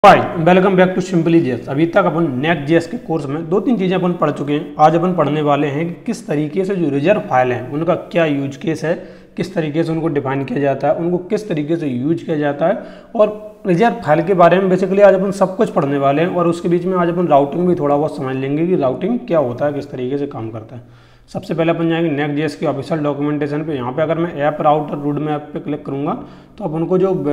Hi welcome back to Simply JS. अभी तक अपन नेक्स्ट जेएस के कोर्स में दो तीन चीज़ें अपन पढ़ चुके हैं। आज अपन पढ़ने वाले हैं कि किस तरीके से जो रिजर्व फाइल हैं उनका क्या यूज केस है, किस तरीके से उनको डिफाइन किया जाता है, उनको किस तरीके से यूज किया जाता है और रिजर्व फाइल के बारे में बेसिकली आज अपन सब कुछ पढ़ने वाले हैं। और उसके बीच में आज अपन राउटिंग भी थोड़ा बहुत समझ लेंगे कि राउटिंग क्या होता है, किस तरीके से काम करता है। सबसे पहले अपन जाएंगे नेक्स्ट जेएस की ऑफिशियल डॉक्यूमेंटेशन पे। यहाँ पे अगर मैं ऐप राउटर रूट मैप पे क्लिक करूँगा तो अपन को जो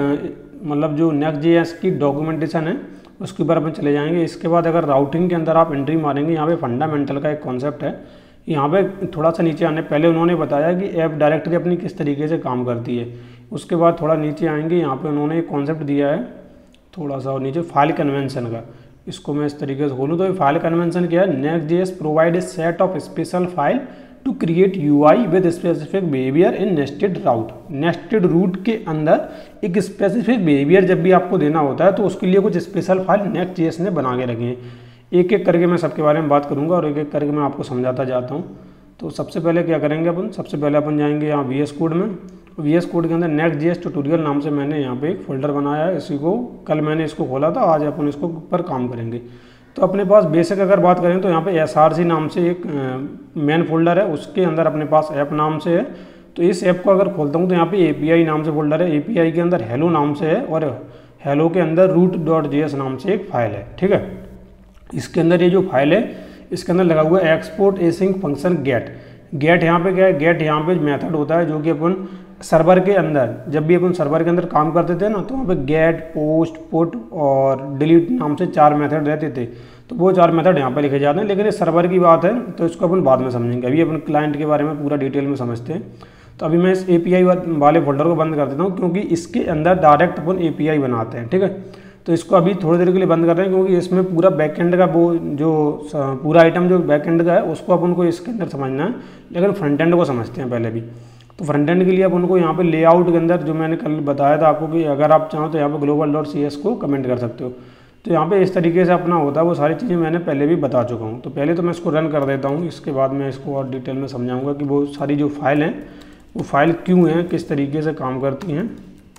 जो नेक्स्ट जेएस की डॉक्यूमेंटेशन है उसके ऊपर अपन चले जाएंगे। इसके बाद अगर राउटिंग के अंदर आप एंट्री मारेंगे, यहाँ पे फंडामेंटल का एक कॉन्सेप्ट है। यहाँ पे थोड़ा सा नीचे आने पहले उन्होंने बताया कि ऐप डायरेक्टरी अपनी किस तरीके से काम करती है। उसके बाद थोड़ा नीचे आएंगे, यहाँ पे उन्होंने एक कॉन्सेप्ट दिया है थोड़ा सा और नीचे फाइल कन्वेंशन का। इसको मैं इस तरीके से खोलूँ तो ये फाइल कन्वेंशन क्या है, Next JS provide a set of special file to create UI with specific behaviour in nested route. Nested route के अंदर एक स्पेसिफिक बिहेवियर जब भी आपको देना होता है तो उसके लिए कुछ स्पेशल फाइल नेक्स्ट जेएस ने बना के रखे हैं। एक एक करके मैं सबके बारे में बात करूंगा और एक एक करके मैं आपको समझाता जाता हूं। तो सबसे पहले क्या करेंगे अपन, सबसे पहले अपन जाएंगे यहाँ VS कोड में। VS कोड के अंदर नेक्स्ट जेएस ट्यूटोरियल नाम से मैंने यहाँ पे एक फोल्डर बनाया है। इसी को कल मैंने इसको खोला था, आज अपन इसको ऊपर काम करेंगे। तो अपने पास बेसिक अगर बात करें तो यहाँ पे SRC नाम से एक मेन फोल्डर है, उसके अंदर अपने पास ऐप नाम से है। तो इस ऐप को अगर खोलता हूँ तो यहाँ पे API नाम से फोल्डर है, API के अंदर हेलो नाम से है और हेलो के अंदर root.js नाम से एक फाइल है। ठीक है, इसके अंदर ये जो फाइल है इसके अंदर लगा हुआ है export async function get. Get यहाँ पे क्या है, गेट यहाँ पे मेथड होता है जो कि अपन सर्वर के अंदर जब भी अपन सर्वर के अंदर काम करते थे ना तो वहाँ पे गेट, पोस्ट, पुट और डिलीट नाम से 4 मेथड रहते थे। तो वो 4 मेथड यहाँ पे लिखे जाते हैं, लेकिन ये सर्वर की बात है तो इसको अपन बाद में समझेंगे। अभी अपन क्लाइंट के बारे में पूरा डिटेल में समझते हैं। तो अभी मैं इस API वाले फोल्डर को बंद कर देता हूँ क्योंकि इसके अंदर डायरेक्ट अपन API बनाते हैं। ठीक है, तो इसको अभी थोड़ी देर के लिए बंद कर रहे हैं क्योंकि इसमें पूरा बैकएंड का वो जो पूरा आइटम जो बैकएंड का है उसको अपन को इसके अंदर समझना है, लेकिन फ्रंट एंड को समझते हैं पहले भी। तो फ्रंट एंड के लिए अपन को यहाँ पे लेआउट के अंदर जो मैंने कल बताया था आपको कि अगर आप चाहो तो यहाँ पे global.cs को कमेंट कर सकते हो। तो यहाँ पे इस तरीके से अपना होता है, वो सारी चीज़ें मैंने पहले भी बता चुका हूँ। तो पहले तो मैं इसको रन कर देता हूँ, इसके बाद मैं इसको और डिटेल में समझाऊँगा कि वो सारी जो फाइल हैं वो फाइल क्यों हैं, किस तरीके से काम करती हैं।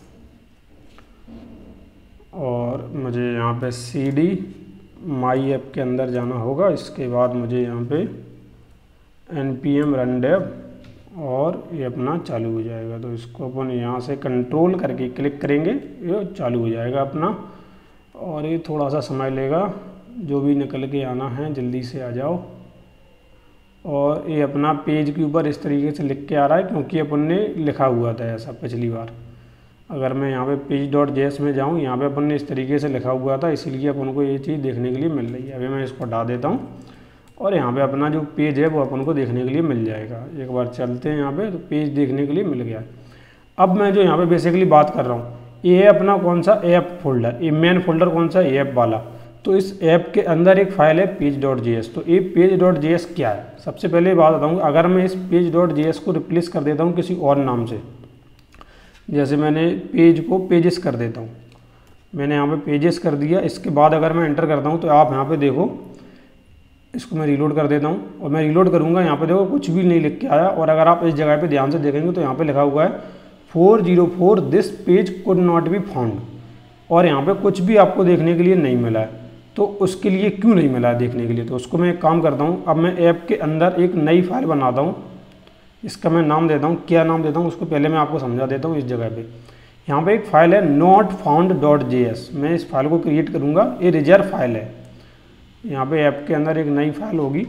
और मुझे यहाँ पे CD माई ऐप के अंदर जाना होगा। इसके बाद मुझे यहाँ पे npm run dev और ये अपना चालू हो जाएगा। तो इसको अपन यहाँ से कंट्रोल करके क्लिक करेंगे, ये चालू हो जाएगा अपना। और ये थोड़ा सा समय लेगा, जो भी निकल के आना है जल्दी से आ जाओ। और ये अपना पेज के ऊपर इस तरीके से लिख के आ रहा है क्योंकि अपन ने लिखा हुआ था ऐसा पिछली बार। अगर मैं यहाँ पे page.js में जाऊँ, यहाँ पे अपन ने इस तरीके से लिखा हुआ था, इसीलिए अपन को ये चीज़ देखने के लिए मिल रही है। अभी मैं इसको हटा देता हूँ और यहाँ पे अपना जो पेज है वो अपन को देखने के लिए मिल जाएगा। एक बार चलते हैं यहाँ पे, तो पेज देखने के लिए मिल गया। अब मैं जो यहाँ पे बेसिकली बात कर रहा हूँ ये अपना कौन सा ऐप फोल्डर, ये मेन फोल्डर कौन सा, ऐप वाला। तो इस ऐप के अंदर एक फाइल है page.js। तो ये page.js क्या है, सबसे पहले बात बताऊँ। अगर मैं इस page.js को रिप्लेस कर देता हूँ किसी और नाम से, जैसे मैंने पेज को पेजेस कर देता हूँ, मैंने यहाँ पे पेजेस कर दिया। इसके बाद अगर मैं एंटर करता हूँ तो आप यहाँ पे देखो, इसको मैं रीलोड कर देता हूँ और मैं रीलोड करूँगा, यहाँ पे देखो कुछ भी नहीं लिख के आया। और अगर आप इस जगह पे ध्यान से देखेंगे तो यहाँ पे लिखा हुआ है 404 this page could not be found. और यहाँ पे कुछ भी आपको देखने के लिए नहीं मिला है। तो उसके लिए क्यों नहीं मिला है देखने के लिए, तो उसको मैं एक काम करता हूँ, अब मैं ऐप के अंदर एक नई फाइल बनाता हूँ। इसका मैं नाम देता हूँ, क्या नाम देता हूँ उसको पहले मैं आपको समझा देता हूँ। इस जगह पे यहाँ पे एक फाइल है notfound.js, मैं इस फाइल को क्रिएट करूँगा। ये रिजर्व फाइल है। यहाँ पे ऐप के अंदर एक नई फाइल होगी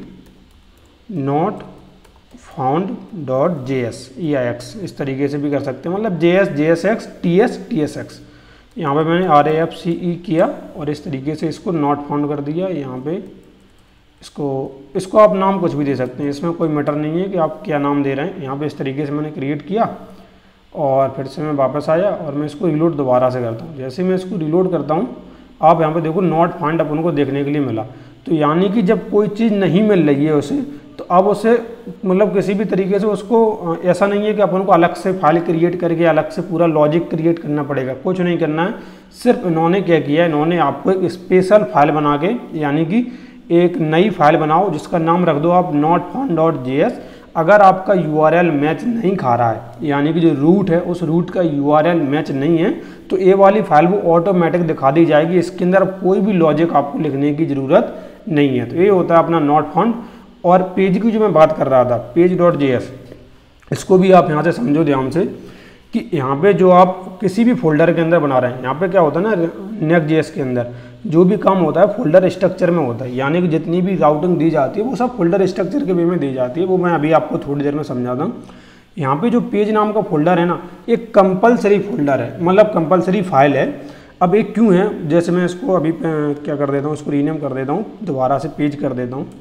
notfound.js EIX, इस तरीके से भी कर सकते हैं, मतलब JS, JSX, TS, TSX। यहाँ पे मैंने RAFCE किया और इस तरीके से इसको नॉट फाउंड कर दिया। यहाँ पे इसको आप नाम कुछ भी दे सकते हैं, इसमें कोई मैटर नहीं है कि आप क्या नाम दे रहे हैं। यहाँ पे इस तरीके से मैंने क्रिएट किया और फिर से मैं वापस आया और मैं इसको रिलोड दोबारा से करता हूँ। जैसे मैं इसको रिलोड करता हूँ आप यहाँ पे देखो नॉट फाइंड अपन को देखने के लिए मिला। तो यानी कि जब कोई चीज़ नहीं मिल रही है उसे, तो अब उसे मतलब किसी भी तरीके से उसको ऐसा नहीं है कि अपन को अलग से फाइल क्रिएट करके अलग से पूरा लॉजिक क्रिएट करना पड़ेगा, कुछ नहीं करना है। सिर्फ इन्होंने क्या किया, इन्होंने आपको एक स्पेशल फाइल बना के, यानी कि एक नई फाइल बनाओ जिसका नाम रख दो आप notfound.js। अगर आपका URL मैच नहीं खा रहा है, यानी कि जो रूट है उस रूट का URL मैच नहीं है, तो ये वाली फाइल वो ऑटोमेटिक दिखा दी जाएगी। इसके अंदर कोई भी लॉजिक आपको लिखने की ज़रूरत नहीं है। तो ये होता है अपना नॉट फाउंड। और पेज की जो मैं बात कर रहा था, page.js, इसको भी आप यहाँ से समझो ध्यान से कि यहाँ पे जो आप किसी भी फोल्डर के अंदर बना रहे हैं, यहाँ पे क्या होता है ना, Next.js के अंदर जो भी काम होता है फोल्डर स्ट्रक्चर में होता है, यानी कि जितनी भी राउटिंग दी जाती है वो सब फोल्डर स्ट्रक्चर के वे में दी जाती है। वो मैं अभी आपको थोड़ी देर में समझाता हूँ। यहाँ पे जो पेज नाम का फोल्डर है ना, एक कंपलसरी फोल्डर है, मतलब कंपलसरी फाइल है। अब एक क्यों है, जैसे मैं इसको अभी क्या कर देता हूँ, इसको रीनेम कर देता हूँ, दोबारा से पेज कर देता हूँ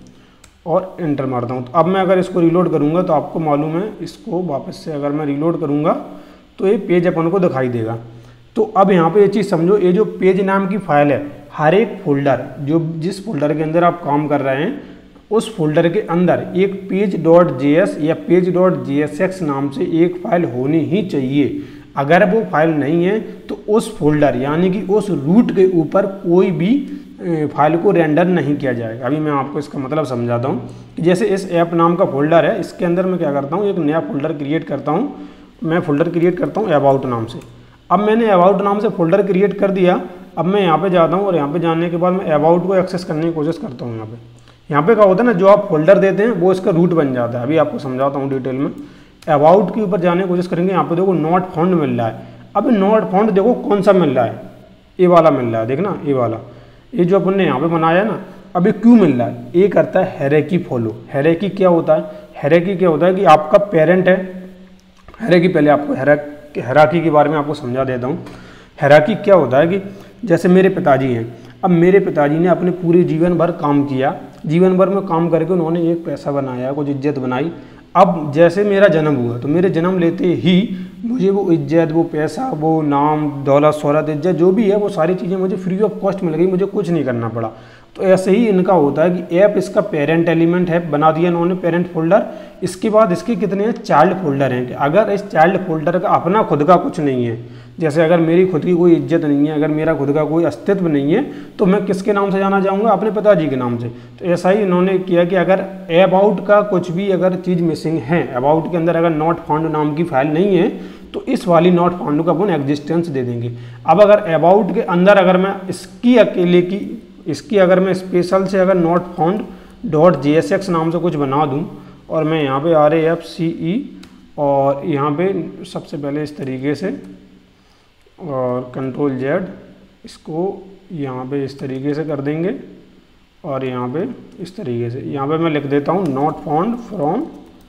और एंटर मारता हूँ। तो अब मैं अगर इसको रीलोड करूँगा तो आपको मालूम है, इसको वापस से अगर मैं रीलोड करूँगा तो ये पेज अपन को दिखाई देगा। तो अब यहाँ पे ये चीज़ समझो, ये जो पेज नाम की फाइल है, हर एक फोल्डर जो जिस फोल्डर के अंदर आप काम कर रहे हैं उस फोल्डर के अंदर एक page.js या page.jsx नाम से एक फाइल होनी ही चाहिए। अगर वो फाइल नहीं है तो उस फोल्डर यानी कि उस रूट के ऊपर कोई भी फाइल को रेंडर नहीं किया जाएगा। अभी मैं आपको इसका मतलब समझाता हूँ कि जैसे इस ऐप नाम का फोल्डर है, इसके अंदर मैं क्या करता हूँ, एक नया फोल्डर क्रिएट करता हूँ। मैं फोल्डर क्रिएट करता हूँ अबाउट नाम से। अब मैंने अबाउट नाम से फोल्डर क्रिएट कर दिया। अब मैं यहाँ पे जाता हूँ और यहाँ पे जाने के बाद मैं अबाउट को एक्सेस करने की कोशिश करता हूँ। यहाँ पे क्या होता है ना, जो आप फोल्डर देते हैं वो इसका रूट बन जाता है। अभी आपको समझाता हूँ डिटेल में। अबाउट के ऊपर जाने की कोशिश करेंगे, यहाँ पे देखो नॉट फाउंड मिल रहा है। अब नॉट फाउंड देखो कौन सा मिल रहा है, ये वाला मिल रहा है, देखना ये वाला, ये जो अपन ने यहाँ पे बनाया है ना। अब ये क्यों मिल रहा है, ये करता है हायरार्की फॉलो। हायरार्की क्या होता है, हायरार्की क्या होता है कि आपका पेरेंट है। हायरार्की पहले आपको हायरार्की के बारे में आपको समझा देता हूँ। हायरार्की क्या होता है कि जैसे मेरे पिताजी हैं, अब मेरे पिताजी ने अपने पूरे जीवन भर काम किया, जीवन भर में काम करके उन्होंने एक पैसा बनाया, कुछ इज्जत बनाई। अब जैसे मेरा जन्म हुआ तो मेरे जन्म लेते ही मुझे वो इज्जत, वो पैसा, वो नाम, दौलत, शोहरत, इज्जत जो भी है वो सारी चीज़ें मुझे फ्री ऑफ कॉस्ट मिल गई, मुझे कुछ नहीं करना पड़ा। तो ऐसे ही इनका होता है कि ऐप इसका पेरेंट एलिमेंट है, बना दिया इन्होंने पेरेंट फोल्डर। इसके बाद इसके कितने हैं, चाइल्ड फोल्डर हैं। कि अगर इस चाइल्ड फोल्डर का अपना खुद का कुछ नहीं है, जैसे अगर मेरी खुद की कोई इज्जत नहीं है, अगर मेरा खुद का कोई अस्तित्व नहीं है, तो मैं किसके नाम से जाना चाहूँगा, अपने पिताजी के नाम से। तो ऐसा ही इन्होंने किया कि अगर अबाउट का कुछ भी अगर चीज़ मिसिंग है, अबाउट के अंदर अगर नॉट फाउंड नाम की फाइल नहीं है, तो इस वाली नॉट फाउंड को अपन एग्जिस्टेंस दे देंगे। अब अगर अबाउट के अंदर अगर मैं इसकी अकेले की इसकी अगर मैं स्पेशल से अगर नॉट फाउंड .jsx नाम से कुछ बना दूं और मैं यहाँ पे RAFCE और यहाँ पे सबसे पहले इस तरीके से और Ctrl+Z इसको यहाँ पे इस तरीके से कर देंगे और यहाँ पे इस तरीके से यहाँ पे मैं लिख देता हूँ नॉट फाउंड फ्रॉम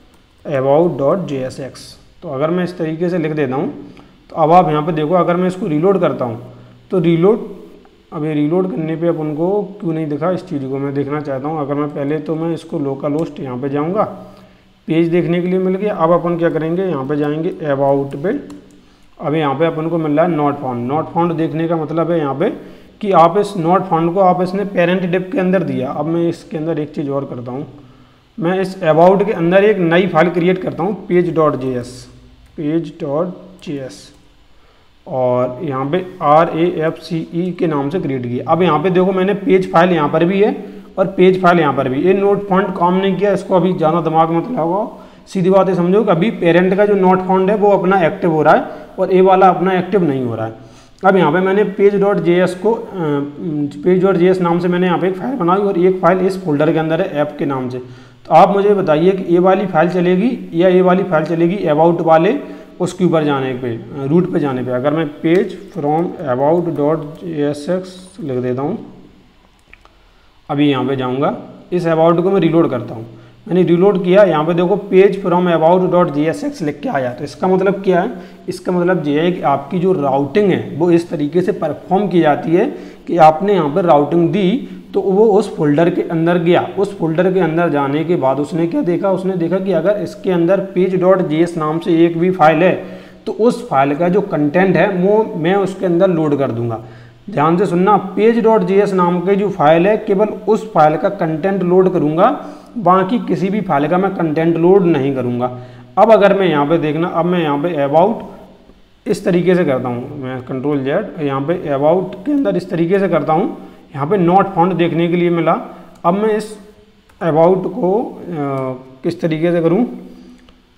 about.jsx। तो अगर मैं इस तरीके से लिख देता हूँ तो अब आप यहाँ पे देखो, अगर मैं इसको रीलोड करता हूँ तो रीलोड, अब ये रीलोड करने पे अपन को क्यों नहीं दिखा, इस चीज़ को मैं देखना चाहता हूँ। अगर मैं पहले तो मैं इसको लोकल होस्ट यहाँ पे जाऊँगा, पेज देखने के लिए मिल गया। अब अपन क्या करेंगे, यहाँ पे जाएंगे अबाउट पे। अब यहाँ पे अपन को मिल रहा है नॉट फाउंड। नॉट फाउंड देखने का मतलब है यहाँ पे कि आप इस नॉट फाउंड को आप इसने पेरेंट डिप के अंदर दिया। अब मैं इसके अंदर एक चीज़ और करता हूँ, मैं इस अबाउट के अंदर एक नई फाइल क्रिएट करता हूँ page.js और यहाँ पे RAFCE के नाम से क्रिएट किया। अब यहाँ पे देखो मैंने पेज फाइल यहाँ पर भी है और पेज फाइल यहाँ पर भी। ये नॉट फाउंड काम नहीं किया, इसको अभी ज़्यादा दिमाग मत लगाओ, सीधी बात है समझो कि अभी पेरेंट का जो नॉट फाउंड है वो अपना एक्टिव हो रहा है और ये वाला अपना एक्टिव नहीं हो रहा है। अब यहाँ पे मैंने page.js को page.js नाम से मैंने यहाँ पे एक फाइल बनाई और एक फाइल इस फोल्डर के अंदर है ऐप के नाम से। तो आप मुझे बताइए कि ये वाली फाइल चलेगी या ये वाली फाइल चलेगी अबाउट वाले उसके ऊपर जाने पे, रूट पे जाने पे। अगर मैं पेज फ्रॉम about.jsx लिख देता हूँ, अभी यहाँ पे जाऊँगा, इस अबाउट को मैं रीलोड करता हूँ। मैंने रीलोड किया, यहाँ पे देखो पेज फ्रॉम about.jsx लिख के आया। तो इसका मतलब क्या है, इसका मतलब ये है कि आपकी जो राउटिंग है वो इस तरीके से परफॉर्म की जाती है कि आपने यहाँ पर राउटिंग दी तो वो उस फोल्डर के अंदर गया। उस फोल्डर के अंदर जाने के बाद उसने क्या देखा, उसने देखा कि अगर इसके अंदर page.js नाम से एक भी फाइल है तो उस फाइल का जो कंटेंट है वो मैं उसके अंदर लोड कर दूंगा। ध्यान से सुनना, page.js नाम की जो फाइल है केवल उस फाइल का कंटेंट लोड करूंगा, बाकी किसी भी फाइल का मैं कंटेंट लोड नहीं करूंगा। अब अगर मैं यहाँ पे देखना, अब मैं यहाँ पे अबाउट इस तरीके से करता हूँ, मैं Ctrl+Z यहाँ पे अबाउट के अंदर इस तरीके से करता हूँ, यहाँ पे नॉट फाउंड देखने के लिए मिला। अब मैं इस अबाउट को किस तरीके से करूँ,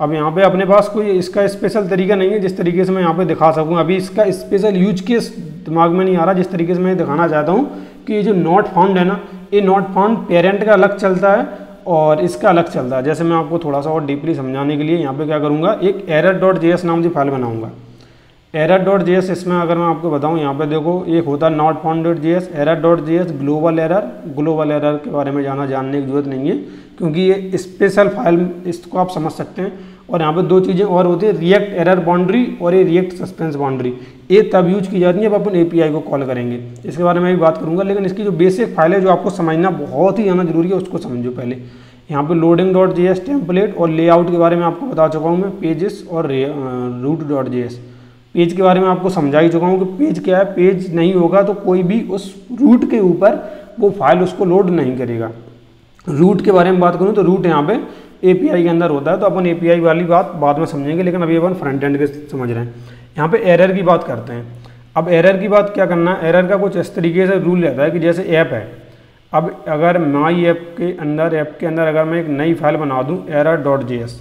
अब यहाँ पे अपने पास कोई इसका स्पेशल तरीका नहीं है जिस तरीके से मैं यहाँ पे दिखा सकूँ। अभी इसका स्पेशल यूज केस दिमाग में नहीं आ रहा, जिस तरीके से मैं दिखाना चाहता हूँ कि ये जो नॉट फाउंड है ना, ये नॉट फाउंड पेरेंट का अलग चलता है और इसका अलग चलता है। जैसे मैं आपको थोड़ा सा और डीपली समझाने के लिए यहाँ पे क्या करूँगा, एक error.js नाम की फाइल बनाऊँगा। error.js इसमें अगर मैं आपको बताऊँ, यहाँ पे देखो एक होता है नॉट फाउंड.js, error.js ग्लोबल एरर के बारे में जानने की जरूरत नहीं है क्योंकि ये स्पेशल फाइल, इसको आप समझ सकते हैं। और यहाँ पे दो चीज़ें और होती है, रिएक्ट एरर बाउंड्री और ये रिएक्ट सस्पेंस बाउंड्री। ये तब यूज की जाती है जब अपन API को कॉल करेंगे, इसके बारे में भी बात करूँगा। लेकिन इसकी जो बेसिक फाइल है जो आपको समझना बहुत ही ज़्यादा जरूरी है उसको समझो पहले। यहाँ पे loading.js टेम्पलेट और लेआउट के बारे में आपको बता चुका हूँ मैं, पेजेस और root.js। पेज के बारे में आपको समझा ही चुका हूँ कि पेज क्या है। पेज नहीं होगा तो कोई भी उस रूट के ऊपर वो फाइल उसको लोड नहीं करेगा। रूट के बारे में बात करूँ तो रूट यहाँ पे API के अंदर होता है, तो अपन API वाली बात बाद में समझेंगे, लेकिन अभी अपन फ्रंट एंड के समझ रहे हैं। यहाँ पे एरर की बात करते हैं। अब एरर की बात क्या करना है, एरर का कुछ इस तरीके से रूल रहता है कि जैसे ऐप है, अब अगर माई ऐप के अंदर अगर मैं एक नई फाइल बना दूँ error.js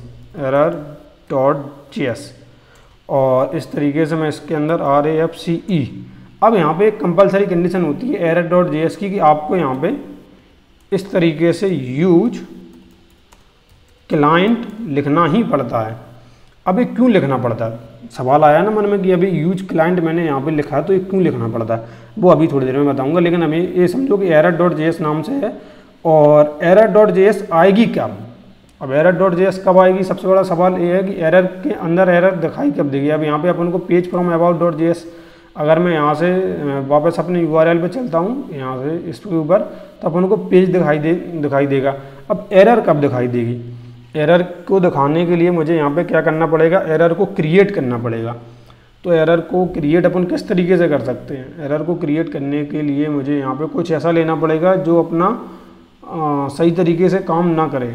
और इस तरीके से मैं इसके अंदर RAFCE, अब यहाँ पे एक कंपलसरी कंडीशन होती है error.js की कि आपको यहाँ पे इस तरीके से यूज क्लाइंट लिखना ही पड़ता है। अब ये क्यों लिखना पड़ता है, सवाल आया ना मन में कि अभी यूज क्लाइंट मैंने यहाँ पे लिखा है तो ये क्यों लिखना पड़ता है, वो अभी थोड़ी देर में बताऊंगा। लेकिन अभी ये समझो कि error.js नाम से है और error.js आएगी कब। अब error.js कब आएगी, सबसे बड़ा सवाल ये है कि एरर के अंदर एरर दिखाई कब देगी। अब यहाँ पे अपन को पेज फ्रॉम about.js, अगर मैं यहाँ से वापस अपने URL पे चलता हूँ यहाँ से इसके ऊपर, तो अपन को पेज दिखाई देगा। अब एरर कब दिखाई देगी, एरर को दिखाने के लिए मुझे यहाँ पे क्या करना पड़ेगा, एरर को क्रिएट करना पड़ेगा। तो एरर को क्रिएट अपन किस तरीके से कर सकते हैं, एरर को क्रिएट करने के लिए मुझे यहाँ पे कुछ ऐसा लेना पड़ेगा जो अपना सही तरीके से काम ना करे।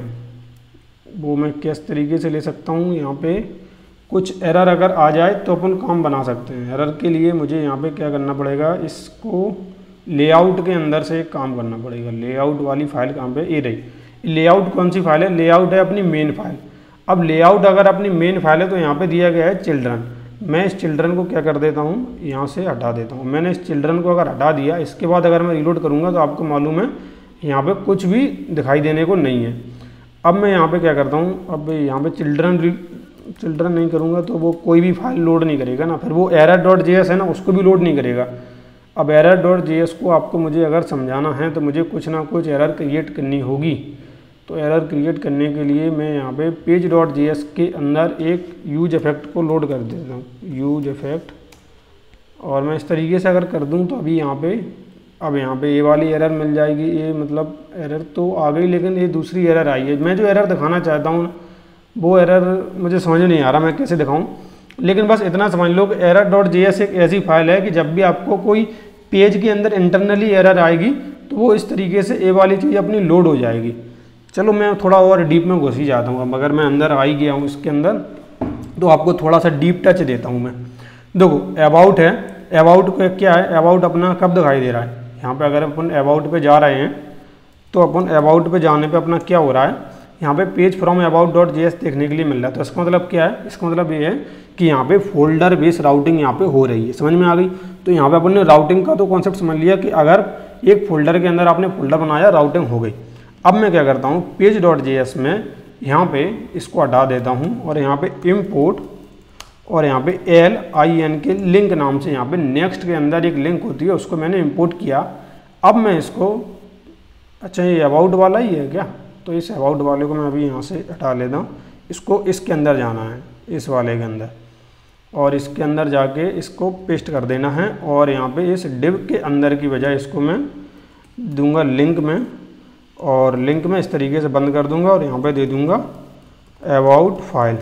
वो मैं किस तरीके से ले सकता हूँ, यहाँ पे कुछ एरर अगर आ जाए तो अपन काम बना सकते हैं। एरर के लिए मुझे यहाँ पे क्या करना पड़ेगा, इसको लेआउट के अंदर से काम करना पड़ेगा। लेआउट वाली फाइल कहाँ पे, ये रही। लेआउट कौन सी फाइल है, लेआउट है अपनी मेन फाइल। अब लेआउट अगर अपनी मेन फाइल है तो यहाँ पे दिया गया है चिल्ड्रन। मैं इस चिल्ड्रन को क्या कर देता हूँ, यहाँ से हटा देता हूँ। मैंने इस चिल्ड्रन को अगर हटा दिया, इसके बाद अगर मैं रीलोड करूँगा तो आपको मालूम है यहाँ पे कुछ भी दिखाई देने को नहीं है। अब मैं यहाँ पे क्या करता हूँ, अब यहाँ पे चिल्ड्रन नहीं करूँगा तो वो कोई भी फाइल लोड नहीं करेगा ना, फिर वो error.js है ना उसको भी लोड नहीं करेगा। अब error.js को आपको मुझे अगर समझाना है तो मुझे कुछ ना कुछ एरर क्रिएट करनी होगी। तो एरर क्रिएट करने के लिए मैं यहाँ पे page.js के अंदर एक यूज इफेक्ट को लोड कर देता हूँ, यूज इफेक्ट। और मैं इस तरीके से अगर कर दूँ तो अभी यहाँ पे ये वाली एरर मिल जाएगी। ये मतलब एरर तो आ गई, लेकिन ये दूसरी एरर आई है। मैं जो एरर दिखाना चाहता हूँ वो एरर मुझे समझ नहीं आ रहा मैं कैसे दिखाऊँ, लेकिन बस इतना समझ लो कि error.js एक ऐसी फाइल है कि जब भी आपको कोई पेज के अंदर इंटरनली एरर आएगी तो वो इस तरीके से ये वाली चीज़ अपनी लोड हो जाएगी। चलो मैं थोड़ा और डीप में घुस ही जाता हूँ। अब अगर मैं अंदर आ ही गया हूँ इसके अंदर तो आपको थोड़ा सा डीप टच देता हूँ मैं। देखो अबाउट है, अबाउट क्या है, अबाउट अपना कब दिखाई दे रहा है। यहाँ पे अगर अपन अबाउट पे जा रहे हैं तो अपन अबाउट पे जाने पे अपना क्या हो रहा है, यहाँ पे पेज फ्रॉम about.js देखने के लिए मिल रहा है। तो इसका मतलब क्या है, इसका मतलब ये है कि यहाँ पे फोल्डर बेस्ड राउटिंग यहाँ पे हो रही है। समझ में आ गई। तो यहाँ पे अपन ने राउटिंग का तो कॉन्सेप्ट समझ लिया कि अगर एक फोल्डर के अंदर आपने फोल्डर बनाया, राउटिंग हो गई। अब मैं क्या करता हूँ, पेज.js में यहाँ पे इसको हटा देता हूँ और यहाँ पे इम्पोर्ट और यहाँ पे LIN के लिंक नाम से यहाँ पे नेक्स्ट के अंदर एक लिंक होती है, उसको मैंने इंपोर्ट किया। अब मैं इसको, अच्छा ये अबाउट वाला ही है क्या, तो इस अबाउट वाले को मैं अभी यहाँ से हटा लेता हूँ। इसको इसके अंदर जाना है, इस वाले के अंदर, और इसके अंदर जाके इसको पेस्ट कर देना है। और यहाँ पे इस डिव के अंदर की बजाय इसको मैं दूंगा लिंक में, और लिंक में इस तरीके से बंद कर दूंगा और यहाँ पे दे दूंगा अबाउट फाइल।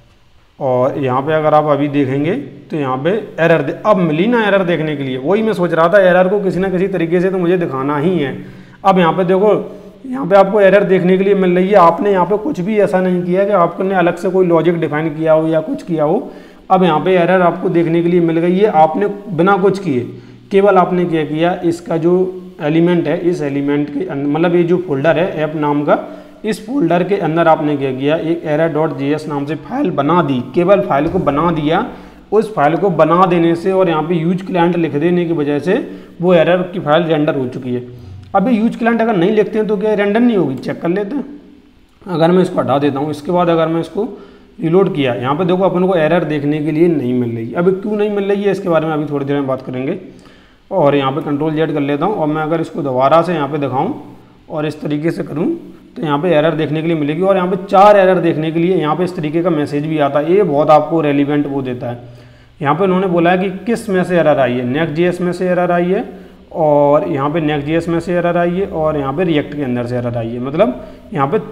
और यहाँ पे अगर आप अभी देखेंगे तो यहाँ पे एरर अब मिली ना एरर देखने के लिए। वही मैं सोच रहा था, एरर को किसी ना किसी तरीके से तो मुझे दिखाना ही है। अब यहाँ पे देखो, यहाँ पे आपको एरर देखने के लिए मिल रही है। आपने यहाँ पे कुछ भी ऐसा नहीं किया कि आपने अलग से कोई लॉजिक डिफाइन किया हो या कुछ किया हो। अब यहाँ पे एरर आपको देखने के लिए मिल गई है, आपने बिना कुछ किए, केवल आपने क्या किया, इसका जो एलिमेंट है, इस एलिमेंट के मतलब ये जो फोल्डर है ऐप नाम का, इस फोल्डर के अंदर आपने क्या किया, एक error.js नाम से फाइल बना दी, केवल फाइल को बना दिया। उस फाइल को बना देने से और यहाँ पे यूज क्लाइंट लिख देने की वजह से वो एरर की फाइल रेंडर हो चुकी है। अभी यूज क्लाइंट अगर नहीं लिखते हैं तो क्या रेंडर नहीं होगी, चेक कर लेते हैं। अगर मैं इसको हटा देता हूँ, इसके बाद अगर मैं इसको रिलोड किया, यहाँ पे देखो अपन को एरर देखने के लिए नहीं मिल रही। अभी क्यों नहीं मिल रही है इसके बारे में अभी थोड़ी देर में बात करेंगे। और यहाँ पे Ctrl Z कर लेता हूँ और मैं अगर इसको दोबारा से यहाँ पे दिखाऊँ और इस तरीके से करूँ तो यहाँ पे एरर देखने के लिए मिलेगी। और यहाँ पे 4 एरर देखने के लिए यहाँ पे इस तरीके का मैसेज भी आता है। ये बहुत आपको रेलिवेंट वो देता है। यहाँ पे उन्होंने बोला है कि किस में से एरर आई है, Next.js में से एरर आई है, और यहाँ पे Next.js में से एरर आई है, और यहाँ पे रिएक्ट के अंदर से एरर आई है। मतलब यहाँ पे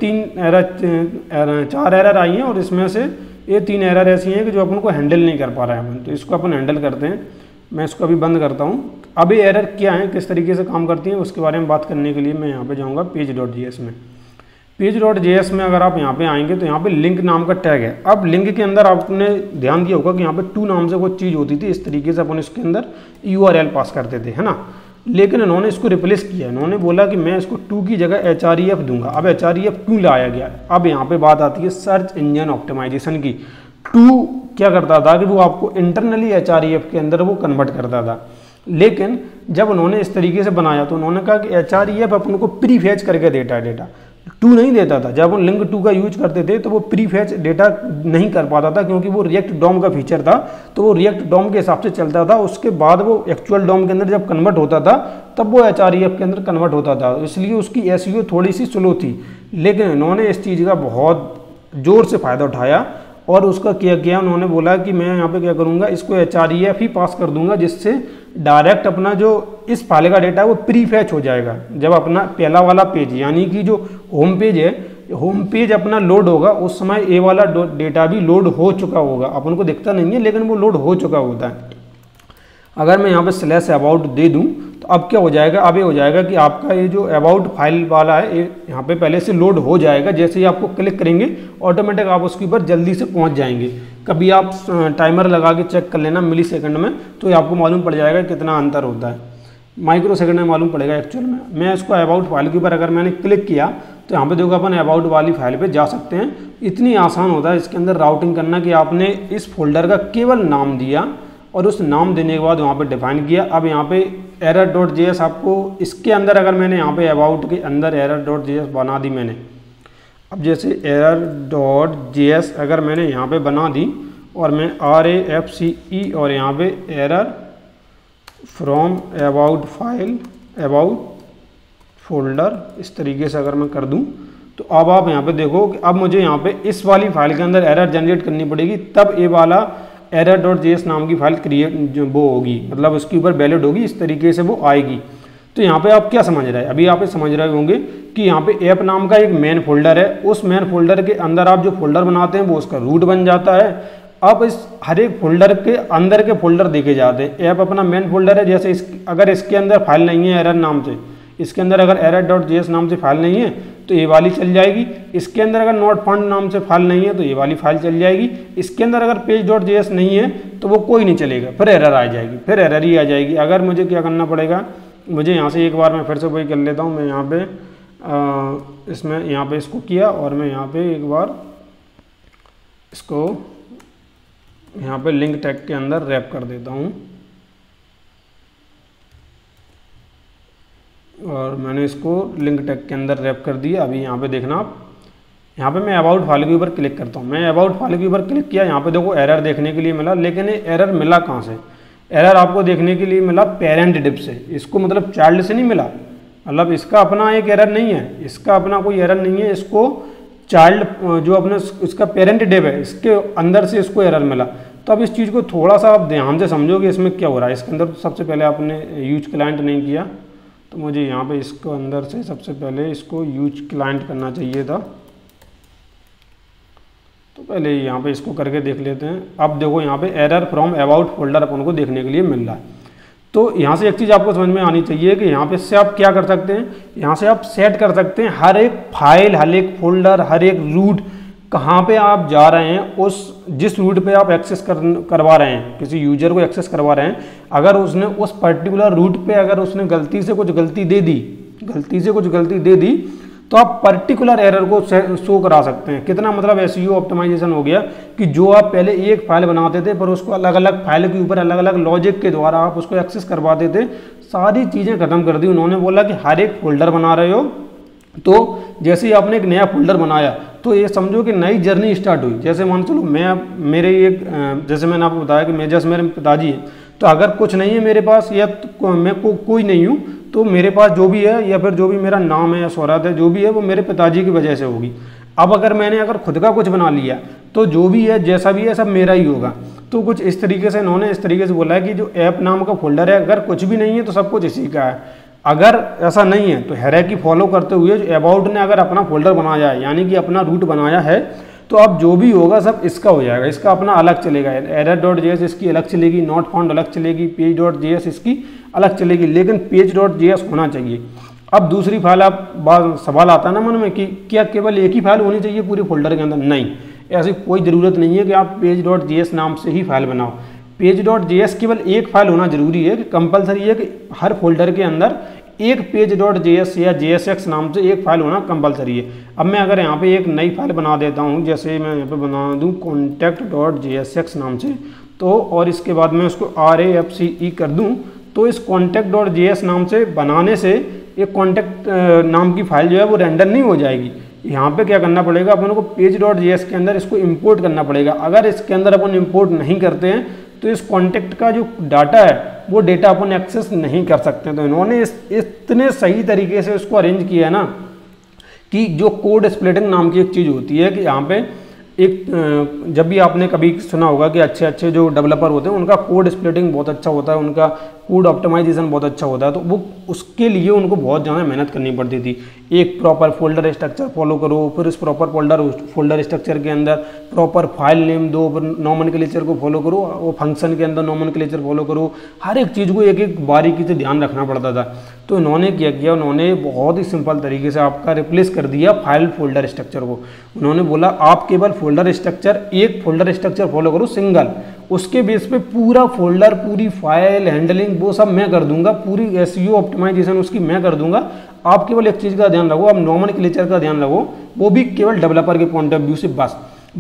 4 एरर आई हैं और इसमें से ये 3 एरर ऐसी हैं कि जो अपन को हैंडल नहीं कर पा रहे हैं अपन। तो इसको अपन हैंडल करते हैं। मैं इसको अभी बंद करता हूँ। अब ये एरर क्या है, किस तरीके से काम करती हैं, उसके बारे में बात करने के लिए मैं यहाँ पे जाऊँगा page.js में। page.js में अगर आप यहाँ पे आएंगे तो यहाँ पे लिंक नाम का टैग है। अब लिंक के अंदर आपने ध्यान दिया होगा कि यहाँ पे टू नाम से कोई चीज़ होती थी, इस तरीके से अपन इसके अंदर URL पास करते थे, है ना। लेकिन इन्होंने इसको रिप्लेस किया। इन्होंने बोला कि मैं इसको टू की जगह href दूंगा। अब href क्यों लाया गया, अब यहाँ पे बात आती है सर्च इंजन ऑप्टिमाइजेशन की। टू क्या करता था कि वो आपको इंटरनली href के अंदर वो कन्वर्ट करता था। लेकिन जब उन्होंने इस तरीके से बनाया तो उन्होंने कहा कि href अपन को प्री फेच करके देता है डेटा, टू नहीं देता था। जब हम लिंक टू का यूज करते थे तो वो प्री फेच डेटा नहीं कर पाता था, क्योंकि वो रिएक्ट डॉम का फीचर था। तो वो रिएक्ट डॉम के हिसाब से चलता था। उसके बाद वो एक्चुअल डॉम के अंदर जब कन्वर्ट होता था तब वो href के अंदर कन्वर्ट होता था। इसलिए उसकी SEO थोड़ी सी स्लो थी। लेकिन इन्होंने इस चीज़ का बहुत ज़ोर से फ़ायदा उठाया और उसका क्या किया, उन्होंने बोला कि मैं यहाँ पे क्या करूँगा, इसको href ही पास कर दूंगा, जिससे डायरेक्ट अपना जो इस फाइल का डेटा है वो प्री फैच हो जाएगा। जब अपना पहला वाला पेज यानी कि जो होम पेज है, होम पेज अपना लोड होगा, उस समय ये वाला डेटा भी लोड हो चुका होगा। अपन को दिखता नहीं है लेकिन वो लोड हो चुका होता है। अगर मैं यहाँ पे /about दे दूँ तो अब क्या हो जाएगा, अब ये हो जाएगा कि आपका ये जो अबाउट फाइल वाला है ये यहाँ पे पहले से लोड हो जाएगा। जैसे ही आपको क्लिक करेंगे ऑटोमेटिक आप उसके ऊपर जल्दी से पहुँच जाएंगे। कभी आप टाइमर लगा के चेक कर लेना मिली सेकंड में, तो ये आपको मालूम पड़ जाएगा कितना अंतर होता है। माइक्रो सेकंड में मालूम पड़ेगा एक्चुअल में। मैं इसको अबाउट फाइल के ऊपर अगर मैंने क्लिक किया तो यहाँ पे देखो अपन अबाउट वाली फाइल पे जा सकते हैं। इतनी आसान होता है इसके अंदर राउटिंग करना कि आपने इस फोल्डर का केवल नाम दिया और उस नाम देने के बाद वहाँ पे डिफाइन किया। अब यहाँ पे error.js आपको इसके अंदर अगर मैंने यहाँ पे अबाउट के अंदर error.js बना दी मैंने, अब जैसे error.js अगर मैंने यहाँ पे बना दी और मैं RAFCE और यहाँ पे error from about file about folder इस तरीके से अगर मैं कर दूँ तो अब आप यहाँ पे देखो कि अब मुझे यहाँ पे इस वाली फाइल के अंदर एरर जनरेट करनी पड़ेगी, तब ये वाला error.js नाम की फाइल क्रिएट जो वो होगी, मतलब उसके ऊपर वैलिड होगी, इस तरीके से वो आएगी। तो यहाँ पे आप क्या समझ रहे हैं, अभी आप ये समझ रहे होंगे कि यहाँ पे ऐप नाम का एक मेन फोल्डर है। उस मेन फोल्डर के अंदर आप जो फोल्डर बनाते हैं वो उसका रूट बन जाता है। अब इस हर एक फोल्डर के अंदर के फोल्डर देखे जाते हैं। ऐप अपना मेन फोल्डर है। जैसे अगर इसके अंदर फाइल नहीं है एरर नाम से, इसके अंदर अगर error.js नाम से फाइल नहीं है तो ये वाली चल जाएगी। इसके अंदर अगर नॉट फाउंड नाम से फाइल नहीं है तो ये वाली फाइल चल जाएगी। इसके अंदर अगर page.js नहीं है तो वो कोई नहीं चलेगा, फिर एरर आ जाएगी, फिर एरर ही आ जाएगी। अगर मुझे क्या करना पड़ेगा, मुझे यहाँ से एक बार मैं फिर से वही कर लेता हूँ। मैं यहाँ पे इसमें यहाँ पे इसको किया और मैं यहाँ पे एक बार इसको यहाँ पे लिंक टैग के अंदर रैप कर देता हूँ और मैंने इसको लिंक टैग के अंदर रैप कर दिया। अभी यहाँ पे देखना आप, यहाँ पे मैं अबाउट फाइल के ऊपर क्लिक करता हूँ। मैं अबाउट फाइल के ऊपर क्लिक किया, यहाँ पे देखो एरर देखने के लिए मिला, लेकिन ये एरर मिला कहाँ से, एरर आपको देखने के लिए मिला पेरेंट डिव से। इसको मतलब चाइल्ड से नहीं मिला, मतलब इसका अपना एक एरर नहीं है, इसका अपना कोई एरर नहीं है। इसको चाइल्ड जो अपने इसका पेरेंट डिव है इसके अंदर से इसको एरर मिला। तो अब इस चीज़ को थोड़ा सा आप ध्यान से समझोगे इसमें क्या हो रहा है। इसके अंदर सबसे पहले आपने यूज क्लाइंट नहीं किया, तो मुझे यहाँ पे इसको अंदर से सबसे पहले इसको यूज क्लाइंट करना चाहिए था। तो पहले यहाँ पे इसको करके देख लेते हैं। अब देखो यहाँ पे एरर फ्रॉम अबाउट फोल्डर अपन को देखने के लिए मिल रहा है। तो यहाँ से एक चीज़ आपको समझ में आनी चाहिए कि यहाँ पे से आप क्या कर सकते हैं, यहाँ से आप सेट कर सकते हैं हर एक फाइल, हर एक फोल्डर, हर एक रूट कहाँ पे आप जा रहे हैं, उस जिस रूट पे आप एक्सेस करवा रहे हैं, किसी यूजर को एक्सेस करवा रहे हैं, अगर उसने उस पर्टिकुलर रूट पे अगर उसने गलती से कुछ गलती दे दी तो आप पर्टिकुलर एरर को शो करा सकते हैं। कितना मतलब एसईओ ऑप्टिमाइजेशन हो गया कि जो आप पहले एक फाइल बनाते थे पर उसको अलग अलग फाइल के ऊपर अलग अलग लॉजिक के द्वारा आप उसको एक्सेस करवाते थे, सारी चीज़ें खत्म कर दी। उन्होंने बोला कि हर एक फोल्डर बना रहे हो तो जैसे ही आपने एक नया फोल्डर बनाया तो ये समझो कि नई जर्नी स्टार्ट हुई। जैसे मान चलो मेरे एक जैसे मैंने आपको बताया कि मेरे पिताजी हैं, तो अगर कुछ नहीं है मेरे पास या तो मैं कोई नहीं हूँ, तो मेरे पास जो भी है या फिर जो भी मेरा नाम है या शोहरत है जो भी है वो मेरे पिताजी की वजह से होगी। अब अगर खुद का कुछ बना लिया तो जो भी है जैसा भी है सब मेरा ही होगा। तो कुछ इस तरीके से इन्होंने इस तरीके से बोला है कि जो ऐप नाम का फोल्डर है अगर कुछ भी नहीं है तो सब कुछ इसी का है। अगर ऐसा नहीं है तो हायरार्की फॉलो करते हुए जो अबाउट ने अगर अपना फोल्डर बनाया है यानी कि अपना रूट बनाया है तो अब जो भी होगा सब इसका हो जाएगा, इसका अपना अलग चलेगा। error.js इसकी अलग चलेगी, नॉट फाउंड अलग चलेगी, page.js इसकी अलग चलेगी, लेकिन page.js होना चाहिए। अब दूसरी फाइल सवाल आता है ना मन में कि क्या केवल एक ही फाइल होनी चाहिए पूरे फोल्डर के अंदर? नहीं, ऐसी कोई ज़रूरत नहीं है कि आप page.js नाम से ही फाइल बनाओ। page.js केवल एक फाइल होना जरूरी है कि कंपलसरी है कि हर फोल्डर के अंदर एक page.js या jsx नाम से एक फाइल होना कंपलसरी है। अब मैं अगर यहाँ पे एक नई फाइल बना देता हूँ, जैसे मैं यहाँ पे बना दूँ contact.jsx नाम से, तो और इसके बाद मैं उसको RAFCE कर दूँ, तो इस contact.js नाम से बनाने से एक कॉन्टैक्ट नाम की फाइल जो है वो रेंडर नहीं हो जाएगी। यहाँ पे क्या करना पड़ेगा, अपन को page.js के अंदर इसको इंपोर्ट करना पड़ेगा। अगर इसके अंदर अपन इंपोर्ट नहीं करते हैं तो इस कॉन्टैक्ट का जो डाटा है वो डेटा अपन एक्सेस नहीं कर सकते। तो इन्होंने इतने सही तरीके से उसको अरेंज किया है ना कि जो कोड स्प्लिटिंग नाम की एक चीज़ होती है कि यहाँ पे एक जब भी आपने कभी सुना होगा कि अच्छे अच्छे जो डेवलपर होते हैं उनका कोड स्प्लिटिंग बहुत अच्छा होता है, उनका कोड ऑप्टिमाइजेशन बहुत अच्छा होता है, तो वो उसके लिए उनको बहुत ज़्यादा मेहनत करनी पड़ती थी। एक प्रॉपर फोल्डर स्ट्रक्चर फॉलो करो, फिर उस प्रॉपर फोल्डर स्ट्रक्चर के अंदर प्रॉपर फाइल नेम दो, फिर नॉमेनक्लेचर को फॉलो करो, वो फंक्शन के अंदर नॉमेनक्लेचर फॉलो करो, हर एक चीज़ को एक एक बारीकी से ध्यान रखना पड़ता था। तो इन्होंने क्या किया, उन्होंने बहुत ही सिंपल तरीके से आपका रिप्लेस कर दिया फाइल फोल्डर स्ट्रक्चर को। उन्होंने बोला आप केवल फोल्डर स्ट्रक्चर एक फोल्डर स्ट्रक्चर फॉलो करो सिंगल, उसके बेस पे पूरा फोल्डर पूरी फाइल हैंडलिंग वो सब मैं कर दूंगा, पूरी एसईओ ऑप्टिमाइजेशन उसकी मैं कर दूंगा। आप केवल एक चीज़ का ध्यान रखो, आप नॉमेनक्लेचर का ध्यान रखो, वो भी केवल डेवलपर के पॉइंट ऑफ व्यू से बस।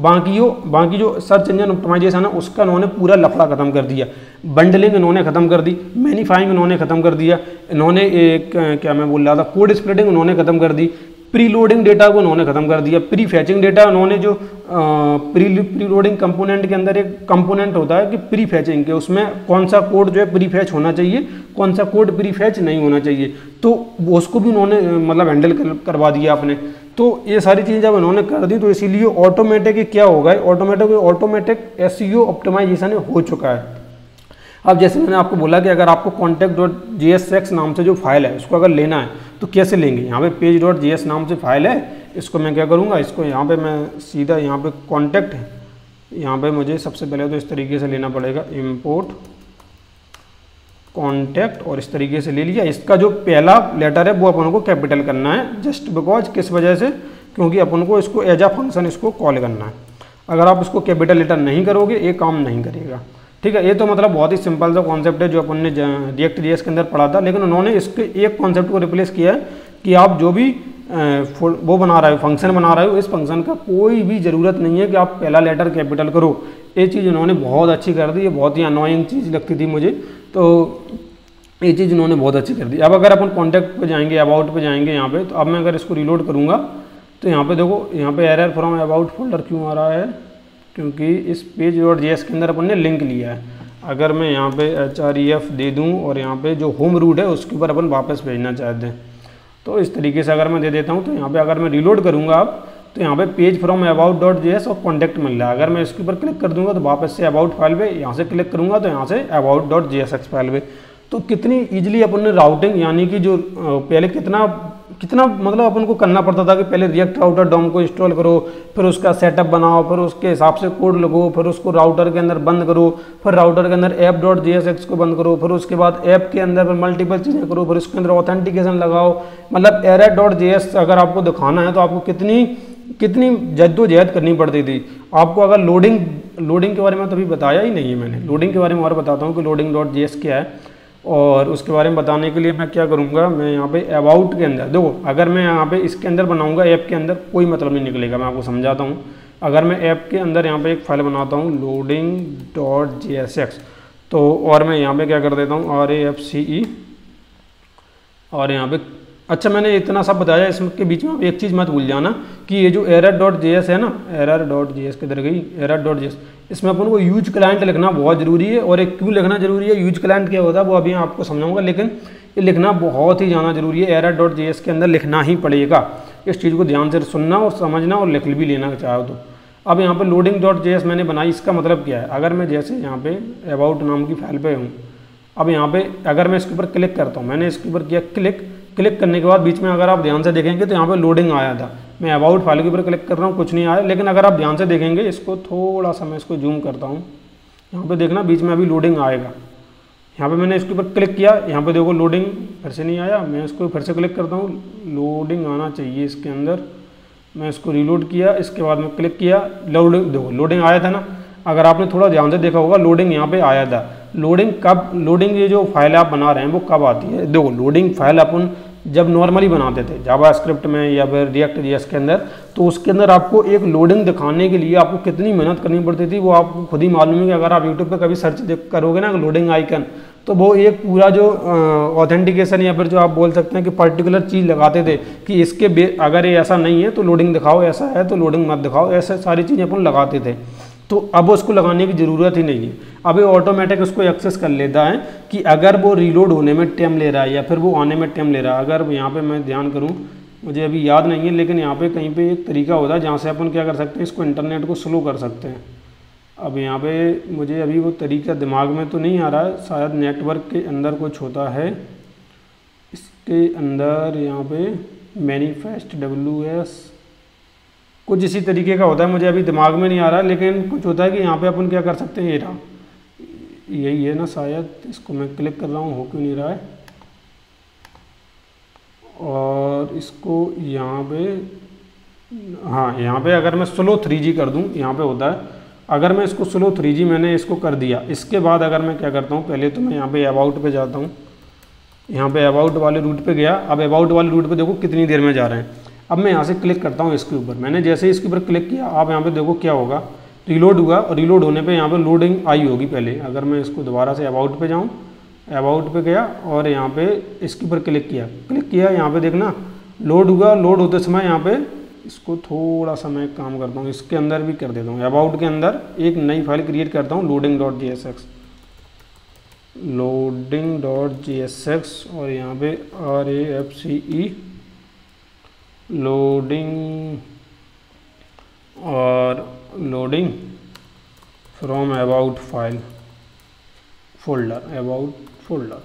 बाकी जो सर्च इंजन ऑप्टिमाइजेशन है उसका इन्होंने पूरा लफड़ा खत्म कर दिया। बंडलिंग इन्होंने खत्म कर दी, मैनिफाइंग इन्होंने खत्म कर दिया, इन्होंने एक क्या मैं बोल रहा था कोड स्प्लिटिंग उन्होंने खत्म कर दी, प्री लोडिंग डेटा को उन्होंने खत्म कर दिया, प्री फैचिंग डेटा उन्होंने जो प्री लोडिंग कंपोनेंट के अंदर एक कंपोनेंट होता है कि प्री फैचिंग के, उसमें कौन सा कोड जो है प्री फैच होना चाहिए, कौन सा कोड प्री फैच नहीं होना चाहिए, तो उसको भी उन्होंने मतलब हैंडल करवा दिया आपने। तो ये सारी चीज़ें जब इन्होंने कर दी तो इसीलिए ऑटोमेटिक क्या होगा, ऑटोमेटिक एसईओ ऑप्टिमाइजेशन हो चुका है। अब जैसे मैंने आपको बोला कि अगर आपको contact.jsx नाम से जो फाइल है उसको अगर लेना है तो कैसे लेंगे, यहाँ पे page.js नाम से फाइल है, इसको मैं क्या करूँगा, इसको यहाँ पे मैं सीधा यहाँ पे कॉन्टैक्ट है, यहाँ पे मुझे सबसे पहले तो इस तरीके से लेना पड़ेगा इम्पोर्ट कॉन्टैक्ट, और इस तरीके से ले लिया। इसका जो पहला लेटर है वो अपन को कैपिटल करना है, जस्ट बिकॉज किस वजह से, क्योंकि अपन को इसको एज अ फंक्शन इसको कॉल करना है। अगर आप इसको कैपिटल लेटर नहीं करोगे ये काम नहीं करेगा, ठीक है। ये तो मतलब बहुत ही सिंपल सा कॉन्सेप्ट है जो अपन ने React.js के अंदर पढ़ा था, लेकिन उन्होंने इसके एक कॉन्सेप्ट को रिप्लेस किया है कि आप जो भी वो बना रहे हो, फंक्शन बना रहे हो, इस फंक्शन का कोई भी ज़रूरत नहीं है कि आप पहला लेटर कैपिटल करो। ये चीज़ उन्होंने बहुत अच्छी कर दी, ये बहुत ही अनोइंग चीज़ लगती थी मुझे, तो ये चीज़ उन्होंने बहुत अच्छी कर दी। अब अगर अपन कॉन्टैक्ट पे जाएंगे, अबाउट पे जाएंगे यहाँ पे, तो अब मैं अगर इसको रिलोड करूँगा तो यहाँ पे देखो, यहाँ पे एरर फ्रॉम अबाउट फोल्डर क्यों आ रहा है, क्योंकि इस page.js के अंदर अपन ने लिंक लिया है। अगर मैं यहाँ पे href दे दूँ और यहाँ पे जो होम रूट है उसके ऊपर अपन वापस भेजना चाहते हैं, तो इस तरीके से अगर मैं दे देता हूँ तो यहाँ पे अगर मैं रिलोड करूँगा अब तो यहाँ पे पेज फ्रॉम अबाउट.js और कॉन्टैक्ट मिल रहा है। अगर मैं इसके ऊपर क्लिक कर दूंगा तो वापस से अबाउट फाइल पे, यहाँ से क्लिक करूँगा तो यहाँ से अबाउट.jsx फाइल पे। तो कितनी ईजिली अपन ने राउटिंग, यानी कि जो पहले कितना मतलब अपन को करना पड़ता था कि पहले रिएक्ट राउटर डॉम को इंस्टॉल करो, फिर उसका सेटअप बनाओ, फिर उसके हिसाब से कोड लगो, फिर उसको राउटर के अंदर बंद करो, फिर राउटर के अंदर ऐप.jsx को बंद करो, फिर उसके बाद ऐप के अंदर मल्टीपल चीज़ें करो, फिर उसके अंदर ऑथेंटिकेशन लगाओ। मतलब error.js अगर आपको दिखाना है तो आपको कितनी जद्दोजहद करनी पड़ती थी। आपको अगर लोडिंग के बारे में तो अभी बताया ही नहीं है मैंने, लोडिंग के बारे में और बताता हूँ कि loading.js क्या है। और उसके बारे में बताने के लिए मैं क्या करूँगा, मैं यहाँ पे अबाउट के अंदर देखो, अगर मैं यहाँ पे इसके अंदर बनाऊँगा ऐप के अंदर कोई मतलब नहीं निकलेगा। मैं आपको समझाता हूँ। अगर मैं ऐप के अंदर यहाँ पे एक फाइल बनाता हूँ loading.jsx, तो और मैं यहाँ पे क्या कर देता हूँ RAFCE, और यहाँ पे अच्छा मैंने इतना सब बताया, इसके बीच में एक चीज़ मत भूल जाना कि ये जो error.js है ना, error.js किधर गई, error.js, इसमें अपन को यूज क्लाइंट लिखना बहुत ज़रूरी है। और एक क्यों लिखना ज़रूरी है, यूज क्लाइंट क्या होता है वो अभी आपको समझाऊंगा, लेकिन ये लिखना बहुत ही ज़्यादा ज़रूरी है। error.js के अंदर लिखना ही पड़ेगा। इस चीज़ को ध्यान से सुनना और समझना और लिख भी लेना चाहो तो। अब यहाँ पे loading.js मैंने बनाई, इसका मतलब क्या है, अगर मैं जैसे यहाँ पे अबाउट नाम की फाइल पे हूँ, अब यहाँ पे अगर मैं इसके ऊपर क्लिक करता हूँ, मैंने इसके ऊपर किया क्लिक करने के बाद बीच में अगर आप ध्यान से देखेंगे तो यहाँ पे लोडिंग आया था। मैं अबाउट फाइल के ऊपर क्लिक कर रहा हूँ, कुछ नहीं आया, लेकिन अगर आप ध्यान से देखेंगे, इसको थोड़ा सा मैं इसको जूम करता हूँ, यहाँ पे देखना बीच में अभी लोडिंग आएगा। यहाँ पे मैंने इसके ऊपर क्लिक किया, यहाँ पे देखो लोडिंग फिर से नहीं आया, मैं इसको फिर से क्लिक करता हूँ, लोडिंग आना चाहिए इसके अंदर। मैं इसको रीलोड किया, इसके बाद में क्लिक किया, लोडिंग देखो लोडिंग आया था ना। अगर आपने थोड़ा ध्यान से देखा होगा लोडिंग यहाँ पे आया था। लोडिंग ये जो फाइल आप बना रहे हैं वो कब आती है, देखो लोडिंग फाइल अपन जब नॉर्मली बनाते थे जावास्क्रिप्ट में या फिर रिएक्ट जेएस के अंदर, तो उसके अंदर आपको एक लोडिंग दिखाने के लिए आपको कितनी मेहनत करनी पड़ती थी वो आपको खुद ही मालूम है कि अगर आप यूट्यूब पे कभी सर्च करोगे ना लोडिंग आइकन, तो वो एक पूरा जो ऑथेंटिकेशन या फिर जो आप बोल सकते हैं कि पर्टिकुलर चीज़ लगाते थे कि इसके अगर ये ऐसा नहीं है तो लोडिंग दिखाओ, ऐसा है तो लोडिंग मत दिखाओ, ऐसे सारी चीज़ें अपन लगाते थे। तो अब उसको लगाने की ज़रूरत ही नहीं है। अब ये ऑटोमेटिक उसको एक्सेस कर लेता है कि अगर वो रीलोड होने में टाइम ले रहा है या फिर वो आने में टाइम ले रहा है। अगर यहाँ पे मैं ध्यान करूँ, मुझे अभी याद नहीं है, लेकिन यहाँ पे कहीं पे एक तरीका होता है जहाँ से अपन क्या कर सकते हैं, इसको इंटरनेट को स्लो कर सकते हैं। अब यहाँ पे मुझे अभी वो तरीका दिमाग में तो नहीं आ रहा है, शायद नेटवर्क के अंदर कुछ होता है इसके अंदर, यहाँ पे मैनिफेस्ट WS कुछ इसी तरीके का होता है, मुझे अभी दिमाग में नहीं आ रहा, लेकिन कुछ होता है कि यहाँ पे अपन क्या कर सकते हैं, ये रहा, यही है ना शायद, इसको मैं क्लिक कर रहा हूँ, हो क्यों नहीं रहा है, और इसको यहाँ पे, हाँ यहाँ पे अगर मैं स्लो 3G कर दूँ, यहाँ पे होता है, अगर मैं इसको स्लो 3G मैंने इसको कर दिया, इसके बाद अगर मैं क्या करता हूँ, पहले तो मैं यहाँ पे अबाउट पे जाता हूँ, यहाँ पे अबाउट वाले रूट पे गया। अब अबाउट वाले रूट पे देखो कितनी देर में जा रहे हैं। अब मैं यहाँ से क्लिक करता हूँ इसके ऊपर, मैंने जैसे इसके ऊपर क्लिक किया, आप यहाँ पे देखो क्या होगा, रीलोड हुआ, और रीलोड होने पे यहाँ पे लोडिंग आई होगी पहले। अगर मैं इसको दोबारा से अबाउट पे जाऊँ, अबाउट पे गया और यहाँ पे इसके ऊपर क्लिक किया, यहाँ पे देखना लोड हुआ। लोड होते समय यहाँ पे इसको थोड़ा सा मैं काम करता हूँ, इसके अंदर भी कर देता हूँ, अबाउट के अंदर एक नई फाइल क्रिएट करता हूँ loading.jsx, और यहाँ पे RAFCE loading from about file folder.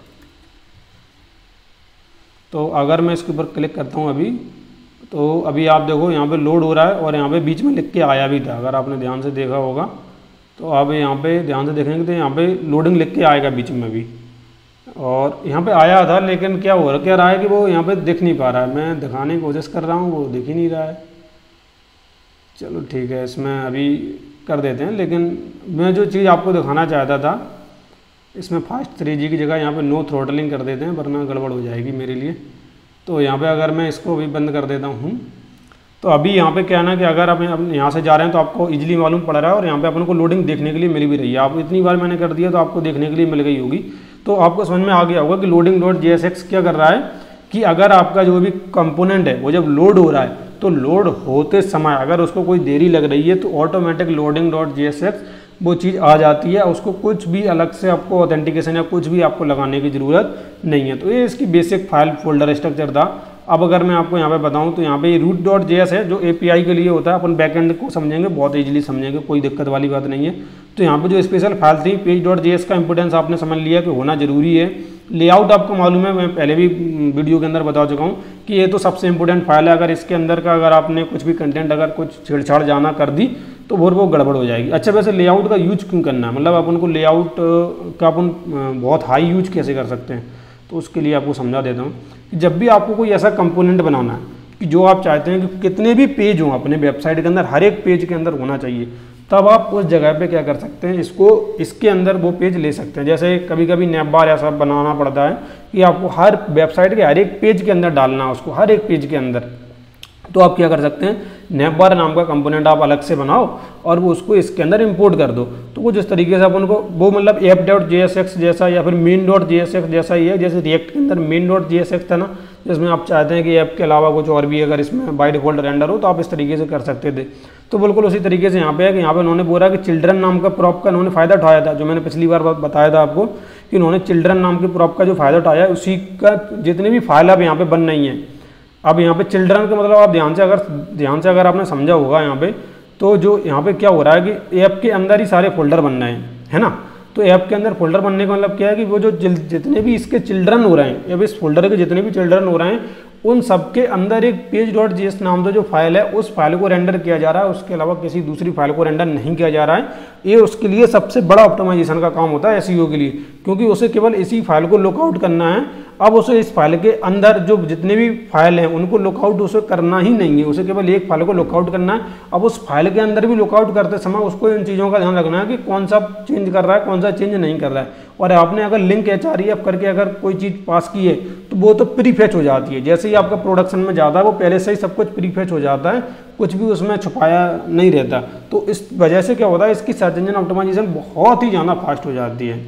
तो अगर मैं इसके ऊपर क्लिक करता हूँ अभी, तो अभी आप देखो यहाँ पे लोड हो रहा है और यहाँ पे बीच में लिख के आया भी था। अगर आपने ध्यान से देखा होगा तो आप यहाँ पे ध्यान से देखेंगे तो यहाँ पे लोडिंग लिख के आएगा बीच में भी, और यहाँ पे आया था, लेकिन क्या रहा है कि वो यहाँ पे दिख नहीं पा रहा है। मैं दिखाने की कोशिश कर रहा हूँ, वो दिख ही नहीं रहा है। चलो ठीक है, इसमें अभी कर देते हैं। लेकिन मैं जो चीज़ आपको दिखाना चाहता था, इसमें फास्ट 3G की जगह यहाँ पे नो थ्रोटलिंग कर देते हैं, वरना गड़बड़ हो जाएगी मेरे लिए। तो यहाँ पे अगर मैं इसको भी बंद कर देता हूँ, तो अभी यहाँ पे क्या है ना कि अगर आप यहाँ से जा रहे हैं तो आपको इजीली मालूम पड़ रहा है, और यहाँ पे अपन को लोडिंग देखने के लिए मिल भी रही है। आप इतनी बार मैंने कर दिया तो आपको देखने के लिए मिल गई होगी। तो आपको समझ में आ गया होगा कि loading.jsx क्या कर रहा है कि अगर आपका जो भी कंपोनेंट है वो जब लोड हो रहा है, तो लोड होते समय अगर उसको कोई देरी लग रही है तो ऑटोमेटिक loading.jsx वो चीज़ आ जाती है, उसको कुछ भी अलग से आपको ऑथेंटिकेशन या कुछ भी आपको लगाने की ज़रूरत नहीं है। तो ये इसकी बेसिक फाइल फोल्डर स्ट्रक्चर था। अब अगर मैं आपको यहाँ पे बताऊँ तो यहाँ पे root.js है जो API के लिए होता है। अपन बैकएंड को समझेंगे, बहुत इजीली समझेंगे, कोई दिक्कत वाली बात नहीं है। तो यहाँ पे जो स्पेशल फाइल थी page.js का इंपोर्टेंस आपने समझ लिया कि होना जरूरी है। लेआउट आपको मालूम है, मैं पहले भी वीडियो के अंदर बता चुका हूँ कि ये तो सबसे इंपॉर्टेंट फाइल है। अगर इसके अंदर का अगर आपने कुछ भी कंटेंट अगर कुछ छेड़छाड़ जाना कर दी तो वो गड़बड़ हो जाएगी। अच्छा, वैसे लेआउट का यूज क्यों करना है, मतलब अपन को लेआउट का अपन बहुत हाई यूज कैसे कर सकते हैं, तो उसके लिए आपको समझा देता हूँ कि जब भी आपको कोई ऐसा कंपोनेंट बनाना है कि जो आप चाहते हैं कि कितने भी पेज हों अपने वेबसाइट के अंदर, हर एक पेज के अंदर होना चाहिए, तब आप उस जगह पे क्या कर सकते हैं, इसके अंदर वो पेज ले सकते हैं। जैसे कभी कभी नैप बार ऐसा बनाना पड़ता है कि आपको हर वेबसाइट के हर एक पेज के अंदर डालना है उसको, हर एक पेज के अंदर। तो आप क्या कर सकते हैं, नैप बार नाम का कंपोनेंट आप अलग से बनाओ और वो उसको इसके अंदर इंपोर्ट कर दो। तो वो जिस तरीके से आप उनको वो मतलब app.jsx जैसा या फिर main.jsx जैसा ही है। जैसे रिएक्ट के अंदर main.jsx था ना, जिसमें आप चाहते हैं कि ऐप के अलावा कुछ और भी अगर इसमें बाय डिफॉल्ट रेंडर हो तो आप इस तरीके से कर सकते थे। तो बिल्कुल उसी तरीके से यहाँ पे है कि यहाँ पे उन्होंने बोला कि चिल्ड्रन नाम का प्रॉप का उन्होंने फ़ायदा उठाया था, जो मैंने पिछली बार बताया था आपको कि उन्होंने चिल्ड्रन नाम के प्रॉप का जो फ़ायदा उठाया है, उसी का जितनी भी फाइल अब यहाँ पे बन रही हैं। अब यहाँ पे चिल्ड्रन का मतलब आप ध्यान से अगर आपने समझा होगा यहाँ पे, तो जो यहाँ पे क्या हो रहा है कि ऐप के अंदर ही सारे फोल्डर बन रहे हैं, है ना। तो ऐप के अंदर फोल्डर बनने का मतलब क्या है कि वो जो जितने भी इसके चिल्ड्रन हो रहे हैं, अब इस फोल्डर के जितने भी चिल्ड्रन हो रहे हैं उन सब के अंदर एक page.js नाम का जो फाइल है उस फाइल को रेंडर किया जा रहा है, उसके अलावा किसी दूसरी फाइल को रेंडर नहीं किया जा रहा है। ये उसके लिए सबसे बड़ा ऑप्टिमाइजेशन का काम होता है एसईओ के लिए, क्योंकि उसे केवल इसी फाइल को लुकआउट करना है। अब उसे इस फाइल के अंदर जो जितने भी फाइल हैं उनको लुकआउट उसे करना ही नहीं है, उसे केवल एक फाइल को लुकआउट करना है। अब उस फाइल के अंदर भी लुकआउट करते समय उसको इन चीज़ों का ध्यान रखना है कि कौन सा चेंज कर रहा है, कौन सा चेंज नहीं कर रहा है। और आपने अगर लिंक href करके अगर कोई चीज़ पास की है तो वो तो प्रीफेच हो जाती है। जैसे ही आपका प्रोडक्शन में जाता है वो पहले से ही सब कुछ प्रीफेच हो जाता है, कुछ भी उसमें छुपाया नहीं रहता। तो इस वजह से क्या होता है, इसकी सर्च इंजन ऑप्टिमाइजेशन बहुत ही ज़्यादा फास्ट हो जाती है।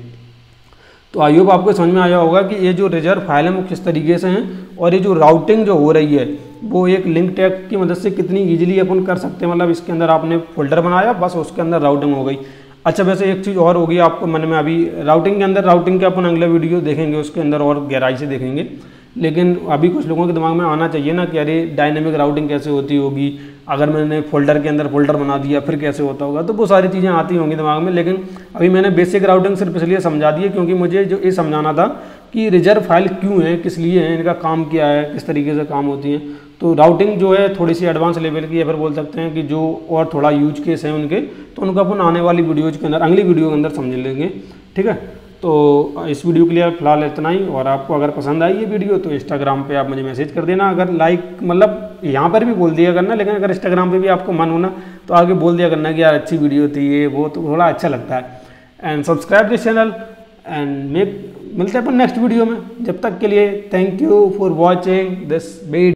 तो आई होप आपको समझ में आया होगा कि ये जो रिजर्व फाइल है वो किस तरीके से हैं, और ये जो राउटिंग जो हो रही है वो एक लिंक टैग की मदद से कितनी ईजिली अपन कर सकते हैं। मतलब इसके अंदर आपने फोल्डर बनाया, बस उसके अंदर राउटिंग हो गई। अच्छा, वैसे एक चीज़ और होगी आपको मन में, अभी राउटिंग के अंदर, राउटिंग के अपन अगले वीडियो देखेंगे उसके अंदर और गहराई से देखेंगे, लेकिन अभी कुछ लोगों के दिमाग में आना चाहिए ना कि अरे डायनेमिक राउटिंग कैसे होती होगी, अगर मैंने फोल्डर के अंदर फोल्डर बना दिया फिर कैसे होता होगा। तो वो सारी चीज़ें आती होंगी दिमाग में, लेकिन अभी मैंने बेसिक राउटिंग सिर्फ इसलिए समझा दी है क्योंकि मुझे जो ये समझाना था कि रिजर्व फाइल क्यों है, किस लिए है, इनका काम क्या है, किस तरीके से काम होती हैं। तो राउटिंग जो है थोड़ी सी एडवांस लेवल की, या फिर बोल सकते हैं कि जो और थोड़ा यूज केस है उनके, तो उनको अपन आने वाली वीडियोज़ के अंदर, अगली वीडियो के अंदर समझ लेंगे। ठीक है, तो इस वीडियो के लिए फिलहाल इतना ही। और आपको अगर पसंद आई ये वीडियो तो इंस्टाग्राम पे आप मुझे मैसेज कर देना। अगर लाइक, मतलब यहाँ पर भी बोल दिया करना, लेकिन अगर इंस्टाग्राम पे भी आपको मन होना तो आगे बोल दिया करना कि यार अच्छी वीडियो थी ये वो, तो थोड़ा अच्छा लगता है। And subscribe this channel and मिलते हैं अपन नेक्स्ट वीडियो में। जब तक के लिए thank you for watching this video.